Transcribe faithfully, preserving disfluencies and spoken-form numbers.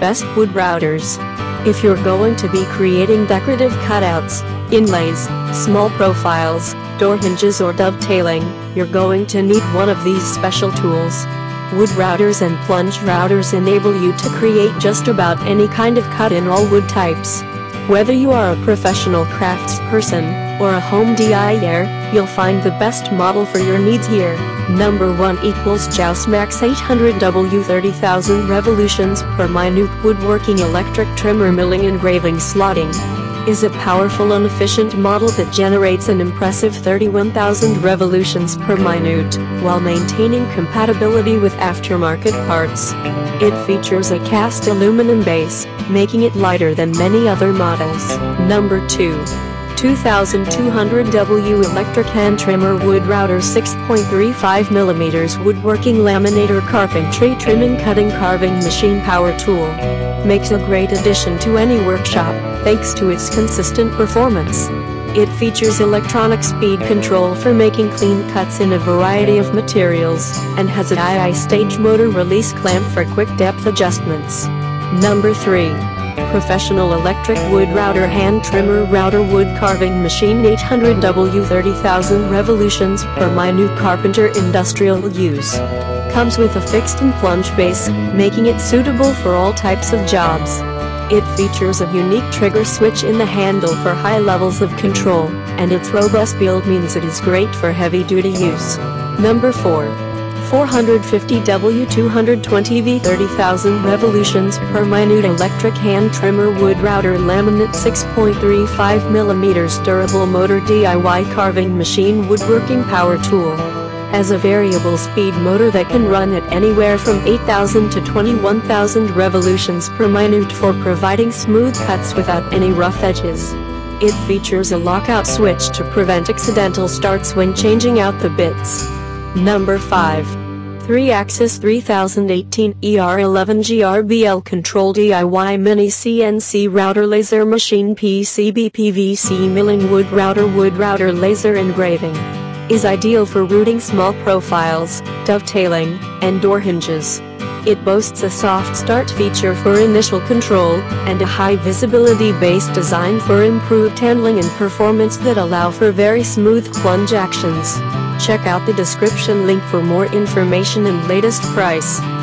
best wood routers. If you're going to be creating decorative cutouts, inlays, small profiles, door hinges or dovetailing, you're going to need one of these special tools. Wood routers and plunge routers enable you to create just about any kind of cut in all wood types. Whether you are a professional craftsperson or a home D I Y-er, you'll find the best model for your needs here. Number one equals Joust Max eight hundred W thirty thousand revolutions per minute woodworking electric trimmer milling engraving slotting. Is a powerful and efficient model that generates an impressive thirty-one thousand revolutions per minute, while maintaining compatibility with aftermarket parts. It features a cast aluminum base, making it lighter than many other models. Number two. two thousand two hundred W electric hand trimmer wood router six point three five millimeters woodworking laminator carpentry trimming cutting carving machine power tool. Makes a great addition to any workshop, thanks to its consistent performance. It features electronic speed control for making clean cuts in a variety of materials, and has a I I stage motor release clamp for quick depth adjustments. Number three. Professional electric wood router hand trimmer router wood carving machine eight hundred W thirty thousand revolutions per minute Carpenter industrial use. Comes with a fixed and plunge base, making it suitable for all types of jobs. It features a unique trigger switch in the handle for high levels of control, and its robust build means it is great for heavy-duty use. Number four. four hundred fifty W two hundred twenty V thirty thousand revolutions per minute electric hand trimmer wood router laminate six point three five millimeters durable motor D I Y carving machine woodworking power tool. Has a variable speed motor that can run at anywhere from eight thousand to twenty-one thousand revolutions per minute for providing smooth cuts without any rough edges. It features a lockout switch to prevent accidental starts when changing out the bits. Number five. three axis three thousand eighteen E R eleven G R B L Control D I Y Mini C N C Router Laser Machine P C B P V C Milling Wood Router Wood Router Laser Engraving. Is ideal for routing small profiles, dovetailing, and door hinges. It boasts a soft start feature for initial control, and a high visibility base designed for improved handling and performance that allow for very smooth plunge actions. Check out the description link for more information and latest price.